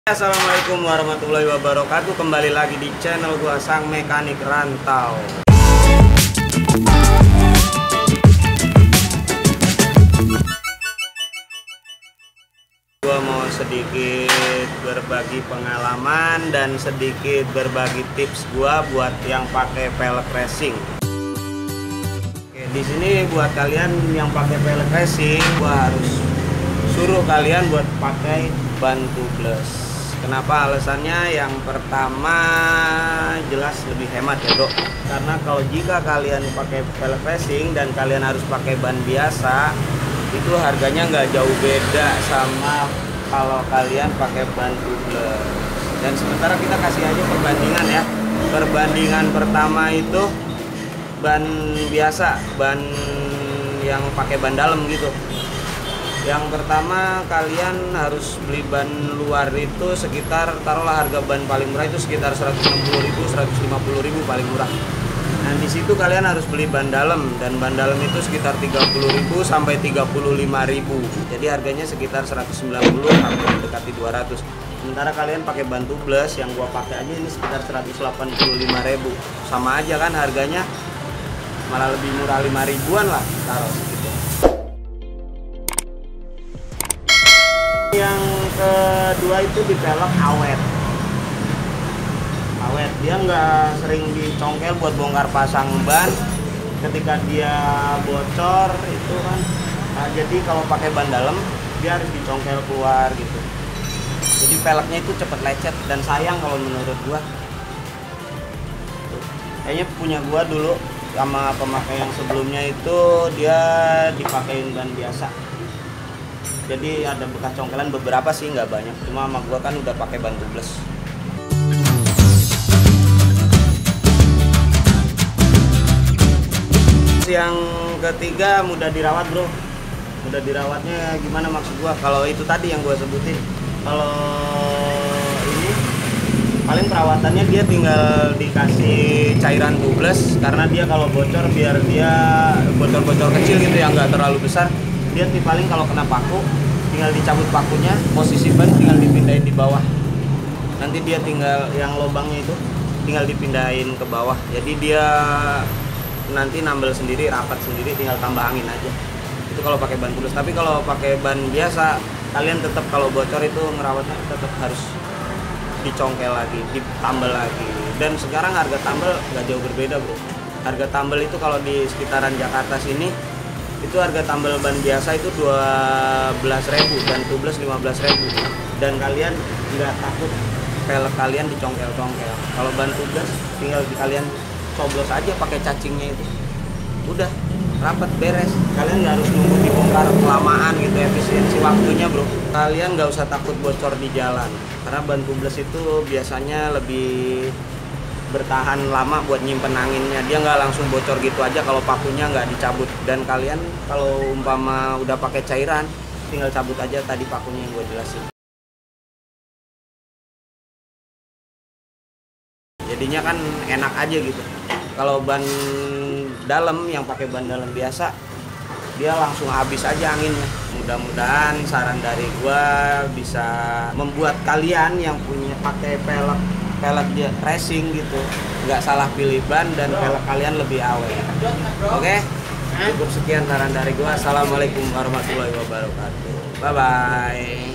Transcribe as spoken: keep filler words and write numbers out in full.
Assalamualaikum warahmatullahi wabarakatuh. Kembali lagi di channel gua Sang Mekanik Rantau. Gua mau sedikit berbagi pengalaman dan sedikit berbagi tips gua buat yang pakai pelek racing. Oke, di sini buat kalian yang pakai pelek racing, gua harus suruh kalian buat pakai ban tubeless. Kenapa alasannya? Yang pertama jelas lebih hemat ya bro, karena kalau jika kalian pakai pelek racing dan kalian harus pakai ban biasa, itu harganya nggak jauh beda sama kalau kalian pakai ban tubeless. Dan sementara kita kasih aja perbandingan ya. Perbandingan pertama itu ban biasa, ban yang pakai ban dalam gitu. Yang pertama kalian harus beli ban luar itu sekitar, taruhlah harga ban paling murah itu sekitar seratus enam puluh ribu, seratus lima puluh ribu paling murah. Nah di situ kalian harus beli ban dalam, dan ban dalam itu sekitar tiga puluh ribu sampai tiga puluh lima ribu. Jadi harganya sekitar seratus sembilan puluh sampai mendekati dua ratus. Sementara kalian pakai ban tubeless yang gua pakai aja ini sekitar seratus delapan puluh lima ribu. Sama aja kan harganya, malah lebih murah lima ribuan lah taruh segitu. Yang kedua itu di pelek awet. Awet, dia nggak sering dicongkel buat bongkar pasang ban. Ketika dia bocor itu kan, nah, jadi kalau pakai ban dalam dia harus dicongkel keluar gitu. Jadi peleknya itu cepet lecet dan sayang kalau menurut gua. Kayaknya punya gua dulu sama pemakai yang sebelumnya itu dia dipakein ban biasa. Jadi ada bekas congkelan beberapa sih, nggak banyak. Cuma sama gua kan udah pakai ban tubeless. Yang ketiga mudah dirawat bro. Mudah dirawatnya gimana maksud gua? Kalau itu tadi yang gua sebutin. Kalau ini paling perawatannya dia tinggal dikasih cairan tubeless, karena dia kalau bocor biar dia bocor-bocor kecil gitu yang nggak terlalu besar. Dia paling kalau kena paku tinggal dicabut pakunya, posisi ban tinggal dipindahin di bawah. Nanti dia tinggal yang lubangnya itu tinggal dipindahin ke bawah. Jadi dia nanti nambel sendiri, rapat sendiri, tinggal tambah angin aja. Itu kalau pakai ban tubeless. Tapi kalau pakai ban biasa, kalian tetap kalau bocor itu ngerawatnya tetap harus dicongkel lagi, ditambel lagi. Dan sekarang harga tambel nggak jauh berbeda bro. Harga tambel itu kalau di sekitaran Jakarta sini itu harga tambal ban biasa itu dua belas ribu dan tubeless lima belas ribu. Dan kalian nggak takut pelek kalian dicongkel-congkel. Kalau ban tubeless tinggal di kalian coblos aja pakai cacingnya itu, udah rapat beres. Kalian nggak harus nunggu dibongkar kelamaan gitu, efisiensi waktunya bro. Kalian nggak usah takut bocor di jalan, karena ban tubeless itu biasanya lebih bertahan lama buat nyimpen anginnya. Dia nggak langsung bocor gitu aja kalau pakunya nggak dicabut. Dan kalian kalau umpama udah pakai cairan, tinggal cabut aja tadi pakunya yang gue jelasin. Jadinya kan enak aja gitu. Kalau ban dalam yang pakai ban dalam biasa, dia langsung habis aja anginnya. Mudah-mudahan saran dari gue bisa membuat kalian yang punya pakai pelek pelek racing gitu nggak salah pilih ban dan pelek kalian lebih awet. Oke, cukup sekian saran dari gua. Assalamualaikum warahmatullahi wabarakatuh. Bye bye.